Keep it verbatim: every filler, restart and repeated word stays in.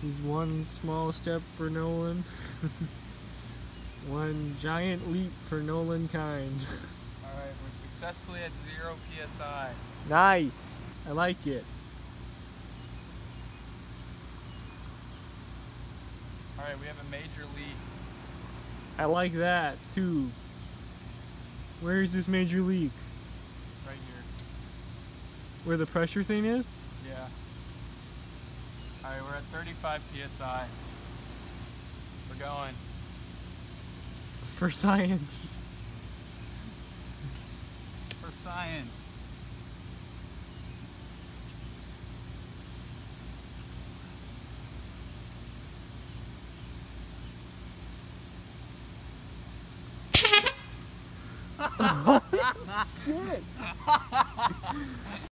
is one small step for Nolan, one giant leap for Nolan kind. Alright, we're successfully at zero P S I. Nice! I like it. Alright, we have a major leak. I like that too. Where is this major leak? Right here. Where the pressure thing is? Yeah. Alright, we're at thirty-five P S I. We're going. For science. For science. Shit!